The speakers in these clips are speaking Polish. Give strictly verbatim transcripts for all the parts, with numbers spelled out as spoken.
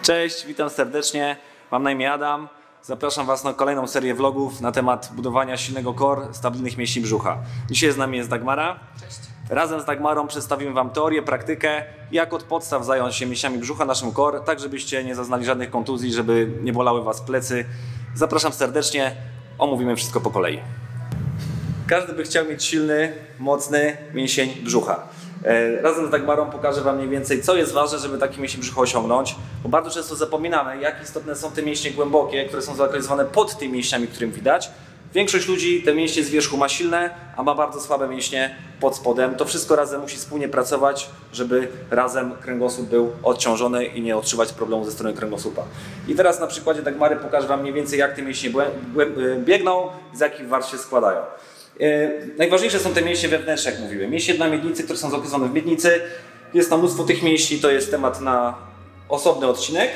Cześć, witam serdecznie. Mam na imię Adam. Zapraszam Was na kolejną serię vlogów na temat budowania silnego core, stabilnych mięśni brzucha. Dzisiaj z nami jest Dagmara. Cześć. Razem z Dagmarą przedstawimy Wam teorię, praktykę, jak od podstaw zająć się mięśniami brzucha, naszym core, tak żebyście nie zaznali żadnych kontuzji, żeby nie bolały Was plecy. Zapraszam serdecznie, omówimy wszystko po kolei. Każdy by chciał mieć silny, mocny mięsień brzucha. Razem z Dagmarą pokażę Wam mniej więcej, co jest ważne, żeby taki mięsień brzucha osiągnąć, bo bardzo często zapominamy, jak istotne są te mięśnie głębokie, które są zlokalizowane pod tymi mięśniami, którym widać. Większość ludzi te mięśnie z wierzchu ma silne, a ma bardzo słabe mięśnie pod spodem. To wszystko razem musi wspólnie pracować, żeby razem kręgosłup był odciążony i nie odczuwać problemu ze strony kręgosłupa. I teraz na przykładzie Dagmary pokażę Wam mniej więcej, jak te mięśnie biegną i z jakich warstw się składają. Najważniejsze są te mięśnie wewnętrzne, jak mówiłem. Mięśnie na miednicy, które są zlokalizowane w miednicy. Jest tam mnóstwo tych mięśni, to jest temat na osobny odcinek.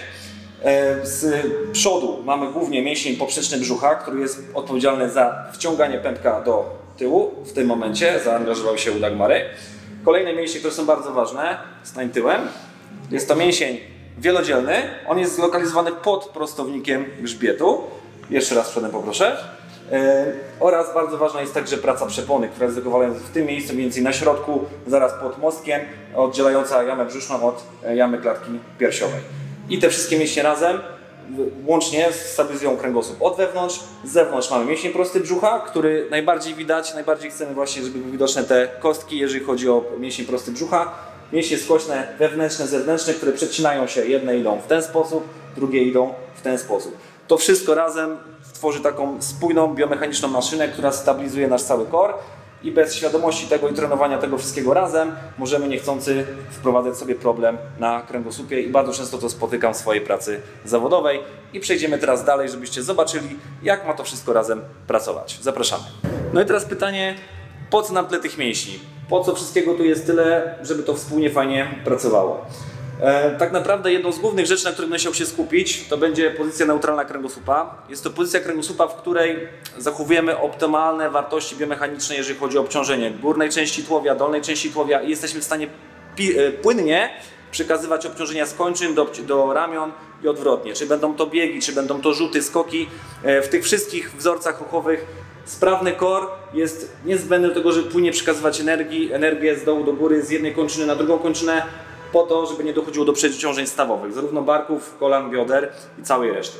Z przodu mamy głównie mięsień poprzeczny brzucha, który jest odpowiedzialny za wciąganie pępka do tyłu. W tym momencie zaangażował się u Dagmary. Kolejne mięśnie, które są bardzo ważne, stań tyłem. Jest to mięsień wielodzielny. On jest zlokalizowany pod prostownikiem grzbietu. Jeszcze raz przodem poproszę. Yy, oraz bardzo ważna jest także praca przepony, która jest zlokowana w tym miejscu, mniej więcej na środku, zaraz pod mostkiem, oddzielająca jamę brzuszną od jamy klatki piersiowej. I te wszystkie mięśnie razem łącznie stabilizują kręgosłup od wewnątrz. Z zewnątrz mamy mięsień prosty brzucha, który najbardziej widać, najbardziej chcemy właśnie, żeby były widoczne te kostki, jeżeli chodzi o mięsień prosty brzucha. Mięśnie skośne wewnętrzne, zewnętrzne, które przecinają się, jedne idą w ten sposób, drugie idą w ten sposób. To wszystko razem tworzy taką spójną, biomechaniczną maszynę, która stabilizuje nasz cały core i bez świadomości tego i trenowania tego wszystkiego razem możemy niechcący wprowadzać sobie problem na kręgosłupie i bardzo często to spotykam w swojej pracy zawodowej. I przejdziemy teraz dalej, żebyście zobaczyli, jak ma to wszystko razem pracować. Zapraszamy. No i teraz pytanie, po co nam tyle tych mięśni? Po co wszystkiego tu jest tyle, żeby to wspólnie fajnie pracowało? E, tak naprawdę jedną z głównych rzeczy, na których będę chciał się skupić, to będzie pozycja neutralna kręgosłupa. Jest to pozycja kręgosłupa, w której zachowujemy optymalne wartości biomechaniczne, jeżeli chodzi o obciążenie górnej części tułowia, dolnej części tułowia i jesteśmy w stanie płynnie przekazywać obciążenia z kończyn do, do ramion i odwrotnie. Czy będą to biegi, czy będą to rzuty, skoki. E, w tych wszystkich wzorcach ruchowych sprawny core jest niezbędny do tego, żeby płynnie przekazywać energii, energię z dołu do góry, z jednej kończyny na drugą kończynę, po to, żeby nie dochodziło do przeciążeń stawowych, zarówno barków, kolan, bioder i całej reszty.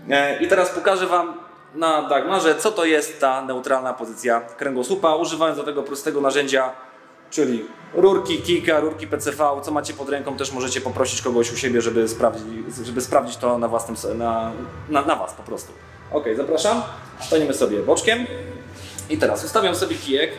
I teraz pokażę Wam na Dagmarze, co to jest ta neutralna pozycja kręgosłupa, używając do tego prostego narzędzia, czyli rurki Kika, rurki P C V, co macie pod ręką, też możecie poprosić kogoś u siebie, żeby sprawdzić, żeby sprawdzić to na, własnym, na, na, na Was po prostu. Ok, zapraszam, staniemy sobie boczkiem i teraz ustawiam sobie kijek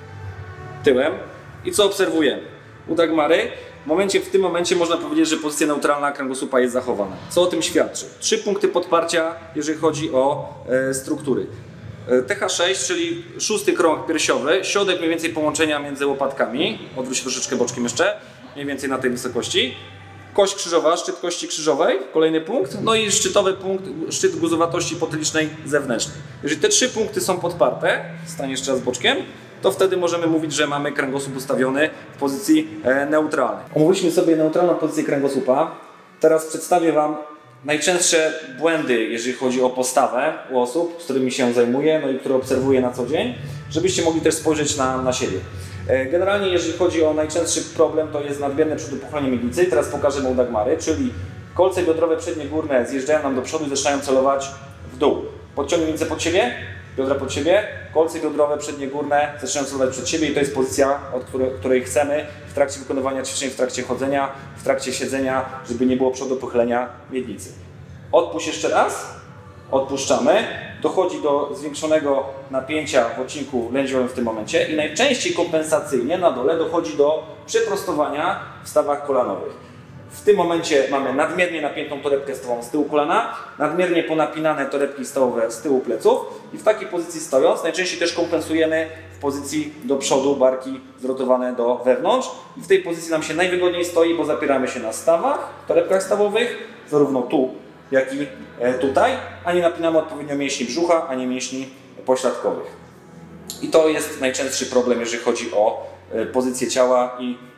tyłem i co obserwujemy? U Dagmary W, momencie, w tym momencie można powiedzieć, że pozycja neutralna kręgosłupa jest zachowana. Co o tym świadczy? Trzy punkty podparcia, jeżeli chodzi o e, struktury. E, T H sześć, czyli szósty krąg piersiowy, środek mniej więcej połączenia między łopatkami. Odwróć się troszeczkę boczkiem jeszcze, mniej więcej na tej wysokości. Kość krzyżowa, szczyt kości krzyżowej, kolejny punkt. No i szczytowy punkt, szczyt guzowatości potylicznej zewnętrznej. Jeżeli te trzy punkty są podparte, stań jeszcze raz boczkiem, to wtedy możemy mówić, że mamy kręgosłup ustawiony w pozycji e, neutralnej. Omówiliśmy sobie neutralną pozycję kręgosłupa. Teraz przedstawię Wam najczęstsze błędy, jeżeli chodzi o postawę u osób, z którymi się zajmuję, no i które obserwuję na co dzień, żebyście mogli też spojrzeć na, na siebie. E, generalnie, jeżeli chodzi o najczęstszy problem, to jest nadmierne przedupuchlenie miednicy. Teraz pokażę mu Dagmary, czyli kolce biodrowe przednie górne zjeżdżają nam do przodu i zaczynają celować w dół. Podciągnij miednicę pod siebie. Biodra pod siebie, kolce biodrowe przednie górne zaczynają celować przed siebie i to jest pozycja, od której, której chcemy w trakcie wykonywania ćwiczeń, w trakcie chodzenia, w trakcie siedzenia, żeby nie było przedupuchlenia miednicy. Odpuść jeszcze raz, odpuszczamy, dochodzi do zwiększonego napięcia w odcinku lędźwiowym w tym momencie i najczęściej kompensacyjnie na dole dochodzi do przeprostowania w stawach kolanowych. W tym momencie mamy nadmiernie napiętą torebkę stawową z tyłu kolana, nadmiernie ponapinane torebki stawowe z tyłu pleców i w takiej pozycji stojąc najczęściej też kompensujemy w pozycji do przodu, barki zrotowane do wewnątrz i w tej pozycji nam się najwygodniej stoi, bo zapieramy się na stawach, torebkach stawowych, zarówno tu, jak i tutaj, a nie napinamy odpowiednio mięśni brzucha, ani mięśni pośladkowych. I to jest najczęstszy problem, jeżeli chodzi o pozycję ciała i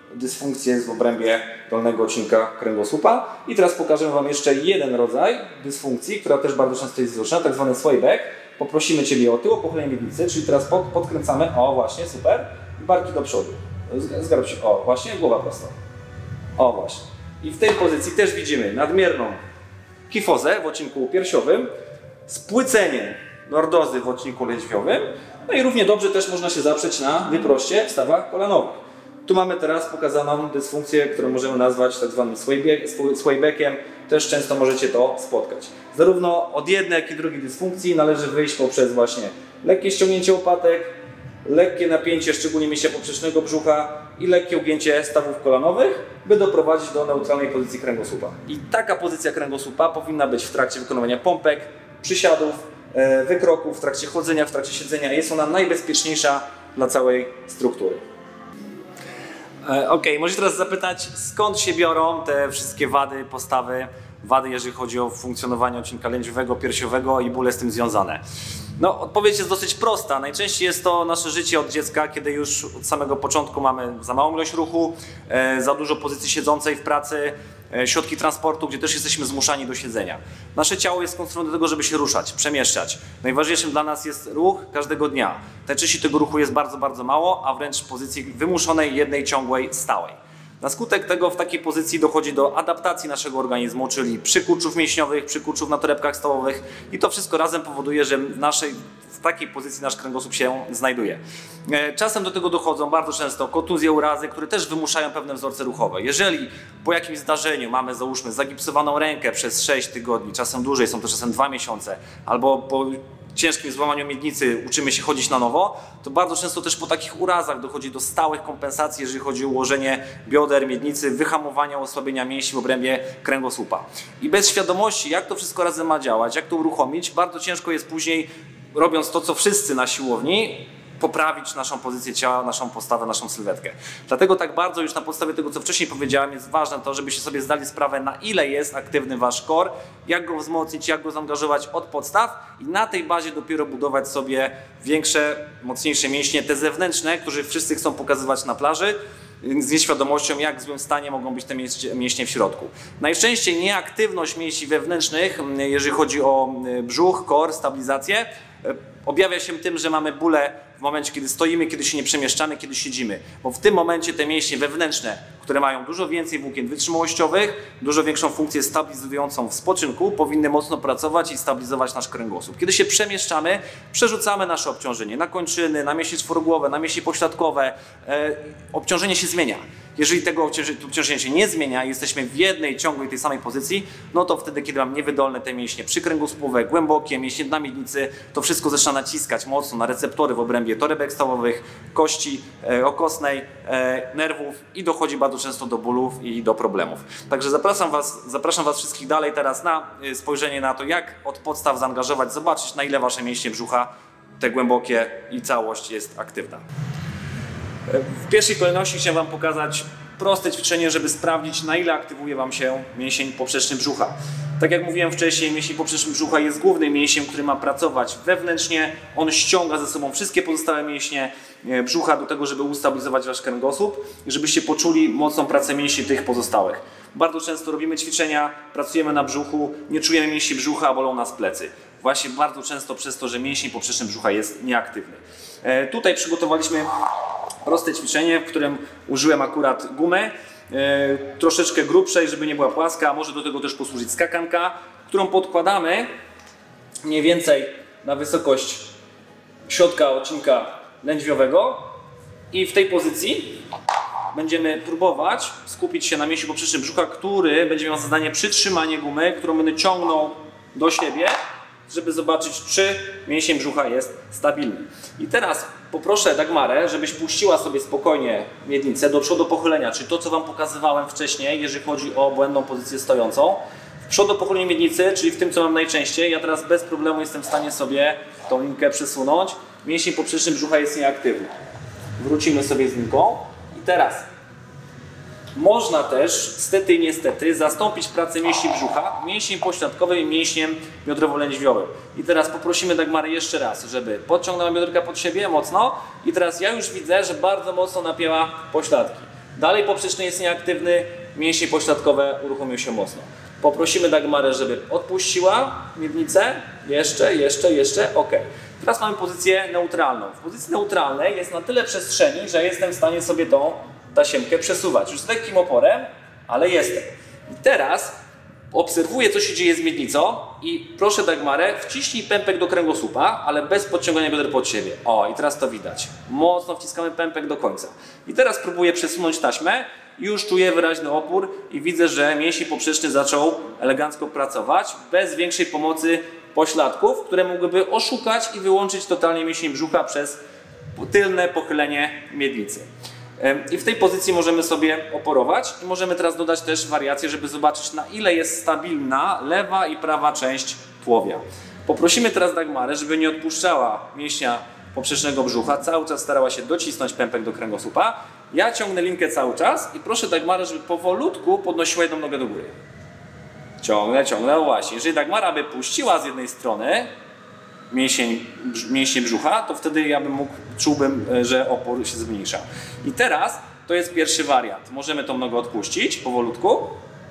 dysfunkcję w obrębie dolnego odcinka kręgosłupa. I teraz pokażę Wam jeszcze jeden rodzaj dysfunkcji, która też bardzo często jest widoczna, tak zwany swayback. Poprosimy Ciebie o tył, o pochylenie miednicy, czyli teraz pod, podkręcamy, o właśnie, super, i barki do przodu. Zgarb się, o właśnie, głowa prosta. O właśnie. I w tej pozycji też widzimy nadmierną kifozę w odcinku piersiowym, spłycenie lordozy w odcinku lędźwiowym, no i równie dobrze też można się zaprzeć na wyproście w stawach kolanowych. Tu mamy teraz pokazaną dysfunkcję, którą możemy nazwać tak zwanym swaybackiem. Też często możecie to spotkać. Zarówno od jednej, jak i drugiej dysfunkcji należy wyjść poprzez właśnie lekkie ściągnięcie łopatek, lekkie napięcie, szczególnie mięśnia poprzecznego brzucha i lekkie ugięcie stawów kolanowych, by doprowadzić do neutralnej pozycji kręgosłupa. I taka pozycja kręgosłupa powinna być w trakcie wykonywania pompek, przysiadów, wykroków, w trakcie chodzenia, w trakcie siedzenia. Jest ona najbezpieczniejsza dla całej struktury. Ok, możesz teraz zapytać, skąd się biorą te wszystkie wady, postawy, wady, jeżeli chodzi o funkcjonowanie odcinka lędźwiowego, piersiowego i bóle z tym związane. No, odpowiedź jest dosyć prosta. Najczęściej jest to nasze życie od dziecka, kiedy już od samego początku mamy za małą ilość ruchu, e, za dużo pozycji siedzącej w pracy, e, środki transportu, gdzie też jesteśmy zmuszani do siedzenia. Nasze ciało jest skonstruowane do tego, żeby się ruszać, przemieszczać. Najważniejszym dla nas jest ruch każdego dnia. Najczęściej tego ruchu jest bardzo, bardzo mało, a wręcz pozycji wymuszonej, jednej, ciągłej, stałej. Na skutek tego w takiej pozycji dochodzi do adaptacji naszego organizmu, czyli przykurczów mięśniowych, przykurczów na torebkach stawowych i to wszystko razem powoduje, że w naszej w takiej pozycji nasz kręgosłup się znajduje. Czasem do tego dochodzą bardzo często kontuzje, urazy, które też wymuszają pewne wzorce ruchowe. Jeżeli po jakimś zdarzeniu mamy, załóżmy, zagipsowaną rękę przez sześć tygodni, czasem dłużej, są to czasem dwa miesiące, albo po ciężkim złamaniu miednicy uczymy się chodzić na nowo, to bardzo często też po takich urazach dochodzi do stałych kompensacji, jeżeli chodzi o ułożenie bioder, miednicy, wyhamowania, osłabienia mięśni w obrębie kręgosłupa. I bez świadomości, jak to wszystko razem ma działać, jak to uruchomić, bardzo ciężko jest później, robiąc to, co wszyscy na siłowni, poprawić naszą pozycję ciała, naszą postawę, naszą sylwetkę. Dlatego tak bardzo już na podstawie tego, co wcześniej powiedziałem, jest ważne to, żebyście sobie zdali sprawę, na ile jest aktywny wasz core, jak go wzmocnić, jak go zaangażować od podstaw i na tej bazie dopiero budować sobie większe, mocniejsze mięśnie, te zewnętrzne, które wszyscy chcą pokazywać na plaży, z nieświadomością, jak w złym stanie mogą być te mięśnie w środku. Najczęściej nieaktywność mięśni wewnętrznych, jeżeli chodzi o brzuch, core, stabilizację, objawia się tym, że mamy bóle w momencie, kiedy stoimy, kiedy się nie przemieszczamy, kiedy siedzimy. Bo w tym momencie te mięśnie wewnętrzne, które mają dużo więcej włókien wytrzymałościowych, dużo większą funkcję stabilizującą w spoczynku, powinny mocno pracować i stabilizować nasz kręgosłup. Kiedy się przemieszczamy, przerzucamy nasze obciążenie na kończyny, na mięśnie czworogłowe, na mięśnie pośladkowe. E, obciążenie się zmienia. Jeżeli tego obciążenia się nie zmienia, jesteśmy w jednej, ciągłej, tej samej pozycji, no to wtedy, kiedy mam niewydolne te mięśnie przykręgosłupowe, głębokie, mięśnie dna miednicy, to wszystko zaczyna naciskać mocno na receptory w obrębie torebek stawowych, kości e, okostnej, e, nerwów i dochodzi bardzo często do bólów i do problemów. Także zapraszam was, zapraszam was wszystkich dalej teraz na spojrzenie na to, jak od podstaw zaangażować, zobaczyć, na ile wasze mięśnie brzucha, te głębokie i całość jest aktywna. W pierwszej kolejności chciałem wam pokazać proste ćwiczenie, żeby sprawdzić, na ile aktywuje wam się mięsień poprzeczny brzucha. Tak jak mówiłem wcześniej, mięsień poprzeczny brzucha jest głównym mięsiem, który ma pracować wewnętrznie. On ściąga ze sobą wszystkie pozostałe mięśnie brzucha do tego, żeby ustabilizować wasz kręgosłup i żebyście poczuli mocną pracę mięśni tych pozostałych. Bardzo często robimy ćwiczenia, pracujemy na brzuchu, nie czujemy mięśni brzucha, a bolą nas plecy. Właśnie bardzo często przez to, że mięsień poprzeczny brzucha jest nieaktywny. E, tutaj przygotowaliśmy proste ćwiczenie, w którym użyłem akurat gumy, e, troszeczkę grubszej, żeby nie była płaska, a może do tego też posłużyć skakanka, którą podkładamy mniej więcej na wysokość środka odcinka lędźwiowego i w tej pozycji będziemy próbować skupić się na mięśniu poprzecznym brzucha, który będzie miał za zadanie przytrzymanie gumy, którą będę ciągnął do siebie, żeby zobaczyć, czy mięsień brzucha jest stabilny. I teraz poproszę Dagmarę, żebyś puściła sobie spokojnie miednicę do przodu pochylenia, czyli to, co wam pokazywałem wcześniej, jeżeli chodzi o błędną pozycję stojącą. W przodu pochylenie miednicy, czyli w tym, co mam najczęściej, ja teraz bez problemu jestem w stanie sobie tą linkę przesunąć. Mięsień poprzeczny brzucha jest nieaktywny. Wrócimy sobie z linką. I teraz można też, stety i niestety, zastąpić pracę mięśni brzucha mięśniem pośladkowym i mięśniem biodrowo-lędźwiowym. I teraz poprosimy Dagmarę jeszcze raz, żeby podciągnęła biodrka pod siebie mocno. I teraz ja już widzę, że bardzo mocno napięła pośladki. Dalej poprzeczny jest nieaktywny, mięśnie pośladkowe uruchomią się mocno. Poprosimy Dagmarę, żeby odpuściła miednicę. Jeszcze, jeszcze, jeszcze. Ok. Teraz mamy pozycję neutralną. W pozycji neutralnej jest na tyle przestrzeni, że jestem w stanie sobie tą tasiemkę przesuwać. Już z lekkim oporem, ale jestem. I teraz obserwuję, co się dzieje z miednicą i proszę Dagmarę, wciśnij pępek do kręgosłupa, ale bez podciągania bioder pod siebie. O, i teraz to widać. Mocno wciskamy pępek do końca. I teraz próbuję przesunąć taśmę. Już czuję wyraźny opór i widzę, że mięsień poprzeczny zaczął elegancko pracować bez większej pomocy pośladków, które mogłyby oszukać i wyłączyć totalnie mięsień brzucha przez tylne pochylenie miednicy. I w tej pozycji możemy sobie oporować i możemy teraz dodać też wariację, żeby zobaczyć, na ile jest stabilna lewa i prawa część tułowia. Poprosimy teraz Dagmarę, żeby nie odpuszczała mięśnia poprzecznego brzucha, cały czas starała się docisnąć pępek do kręgosłupa. Ja ciągnę linkę cały czas i proszę Dagmarę, żeby powolutku podnosiła jedną nogę do góry. Ciągnę, ciągnę, no właśnie. Jeżeli Dagmara by puściła z jednej strony mięsień, mięśnie brzucha, to wtedy ja bym mógł, czułbym, że opór się zmniejsza. I teraz to jest pierwszy wariant. Możemy tą nogę odpuścić powolutku.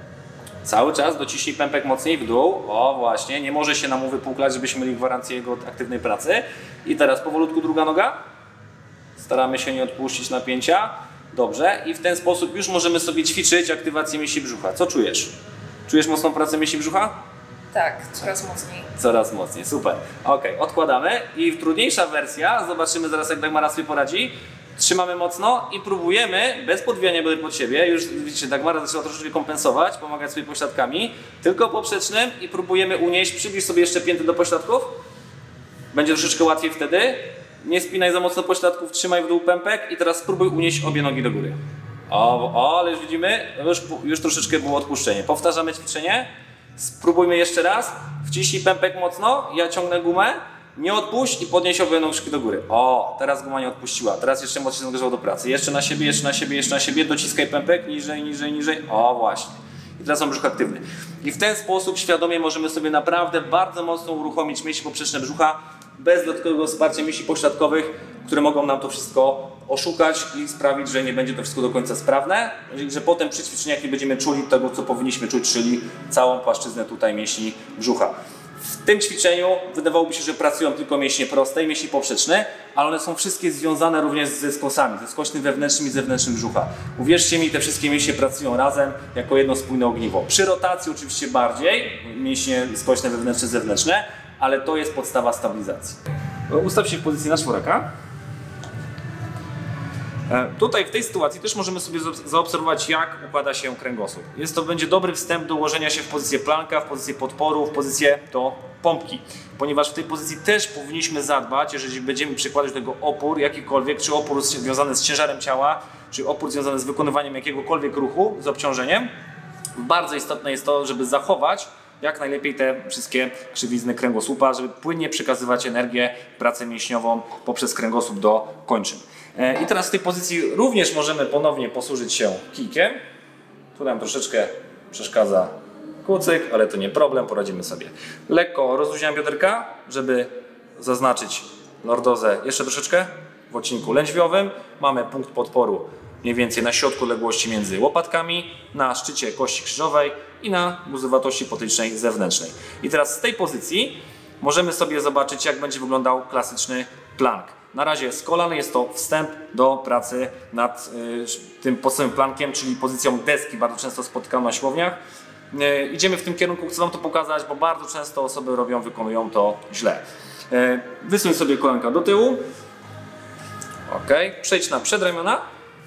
Cały czas dociśnij pępek mocniej w dół. O właśnie, nie może się nam uwypuklać, żebyśmy mieli gwarancję jego aktywnej pracy. I teraz powolutku druga noga. Staramy się nie odpuścić napięcia. Dobrze. I w ten sposób już możemy sobie ćwiczyć aktywację mięśni brzucha. Co czujesz? Czujesz mocną pracę mięśni brzucha? Tak, coraz mocniej. Coraz mocniej, super. Ok, odkładamy i trudniejsza wersja, zobaczymy zaraz, jak Dagmara sobie poradzi. Trzymamy mocno i próbujemy, bez podwijania bioder pod siebie, już widzicie, Dagmara zaczęła troszeczkę kompensować, pomagać sobie pośladkami, tylko poprzecznym i próbujemy unieść, przybliż sobie jeszcze pięty do pośladków. Będzie troszeczkę łatwiej wtedy. Nie spinaj za mocno pośladków, trzymaj w dół pępek i teraz spróbuj unieść obie nogi do góry. O, o ale już widzimy, już, już troszeczkę było odpuszczenie. Powtarzamy ćwiczenie. Spróbujmy jeszcze raz. Wciśnij pępek mocno, ja ciągnę gumę, nie odpuść i podnieś obie nóżki do góry. O, teraz guma nie odpuściła. Teraz jeszcze mocniej zaangażował do pracy. Jeszcze na siebie, jeszcze na siebie, jeszcze na siebie. Dociskaj pępek, niżej, niżej, niżej. O, właśnie. I teraz mam brzuch aktywny. I w ten sposób świadomie możemy sobie naprawdę bardzo mocno uruchomić mięśnie poprzeczne brzucha bez dodatkowego wsparcia mięśni pośladkowych, które mogą nam to wszystko oszukać i sprawić, że nie będzie to wszystko do końca sprawne, że potem przy ćwiczeniach nie będziemy czuli tego, co powinniśmy czuć, czyli całą płaszczyznę tutaj mięśni brzucha. W tym ćwiczeniu wydawałoby się, że pracują tylko mięśnie proste i mięśnie poprzeczne, ale one są wszystkie związane również ze skosami, ze skośnym wewnętrznym i zewnętrznym brzucha. Uwierzcie mi, te wszystkie mięśnie pracują razem jako jedno spójne ogniwo. Przy rotacji oczywiście bardziej, mięśnie skośne wewnętrzne, zewnętrzne, ale to jest podstawa stabilizacji. Ustaw się w pozycji na czworaka. Tutaj w tej sytuacji też możemy sobie zaobserwować, jak układa się kręgosłup. Jest to będzie dobry wstęp do ułożenia się w pozycję planka, w pozycję podporu, w pozycję do pompki. Ponieważ w tej pozycji też powinniśmy zadbać, jeżeli będziemy przykładać do tego opór jakikolwiek, czy opór związany z ciężarem ciała, czy opór związany z wykonywaniem jakiegokolwiek ruchu z obciążeniem. Bardzo istotne jest to, żeby zachować jak najlepiej te wszystkie krzywizny kręgosłupa, żeby płynnie przekazywać energię, pracę mięśniową poprzez kręgosłup do kończyn. I teraz w tej pozycji również możemy ponownie posłużyć się kijkiem. Tu nam troszeczkę przeszkadza kucyk, ale to nie problem, poradzimy sobie. Lekko rozluźniam bioderka, żeby zaznaczyć lordozę jeszcze troszeczkę w odcinku lędźwiowym. Mamy punkt podporu mniej więcej na środku odległości między łopatkami, na szczycie kości krzyżowej i na guzowatości potycznej zewnętrznej. I teraz z tej pozycji możemy sobie zobaczyć, jak będzie wyglądał klasyczny plank. Na razie z kolan jest to wstęp do pracy nad y, tym podstawowym plankiem, czyli pozycją deski, bardzo często spotykamy na siłowniach. Y, idziemy w tym kierunku, chcę Wam to pokazać, bo bardzo często osoby robią, wykonują to źle. Y, wysuń sobie kolanka do tyłu. Ok, przejdź na przedramiona.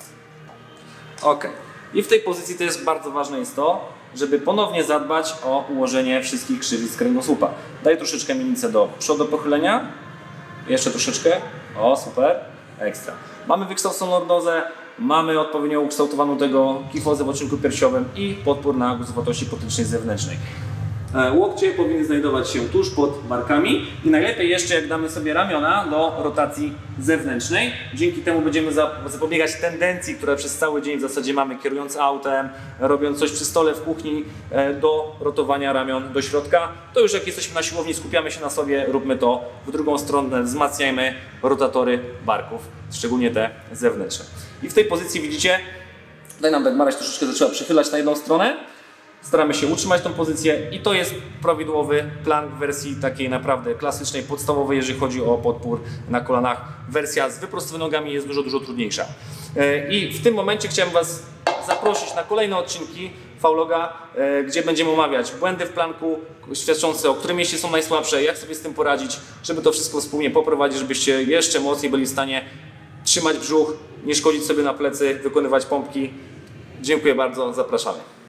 Ok. I w tej pozycji też bardzo ważne jest to, żeby ponownie zadbać o ułożenie wszystkich krzywic kręgosłupa. Daj troszeczkę miednicę do przodu pochylenia. Jeszcze troszeczkę. O, super. Ekstra. Mamy wykształconą lordozę, mamy odpowiednio ukształtowaną tego kifozę w odcinku piersiowym i podpór na guzowatości potycznej zewnętrznej. Łokcie powinny znajdować się tuż pod barkami i najlepiej jeszcze, jak damy sobie ramiona do rotacji zewnętrznej. Dzięki temu będziemy zapobiegać tendencji, które przez cały dzień w zasadzie mamy, kierując autem, robiąc coś przy stole w kuchni, do rotowania ramion do środka. To już jak jesteśmy na siłowni, skupiamy się na sobie, róbmy to w drugą stronę, wzmacniajmy rotatory barków, szczególnie te zewnętrzne. I w tej pozycji widzicie, Daj nam Dagmara, się troszeczkę zaczęła przychylać na jedną stronę. Staramy się utrzymać tą pozycję i to jest prawidłowy plank w wersji takiej naprawdę klasycznej, podstawowej, jeżeli chodzi o podpór na kolanach. Wersja z wyprostowanymi nogami jest dużo, dużo trudniejsza. I w tym momencie chciałem Was zaprosić na kolejne odcinki Fauloga, gdzie będziemy omawiać błędy w planku, świadczące o którym mieście są najsłabsze, jak sobie z tym poradzić, żeby to wszystko wspólnie poprowadzić, żebyście jeszcze mocniej byli w stanie trzymać brzuch, nie szkodzić sobie na plecy, wykonywać pompki. Dziękuję bardzo, zapraszamy.